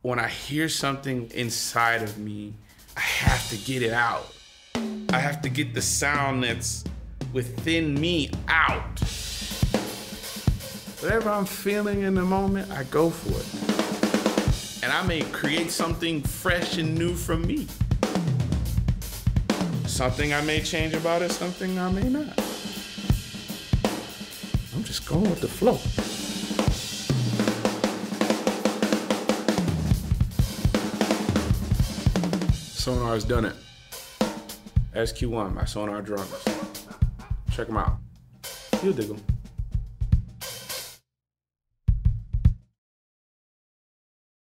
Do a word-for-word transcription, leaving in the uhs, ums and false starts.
When I hear something inside of me, I have to get it out. I have to get the sound that's within me out. Whatever I'm feeling in the moment, I go for it. And I may create something fresh and new from me. Something I may change about it, something I may not. I'm just going with the flow. Sonar's done it. S Q one by Sonar Drummers. Check them out. You'll dig them.